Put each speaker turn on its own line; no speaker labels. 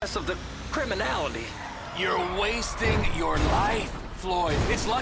of the criminality.
You're wasting your life, Floyd. It's lucky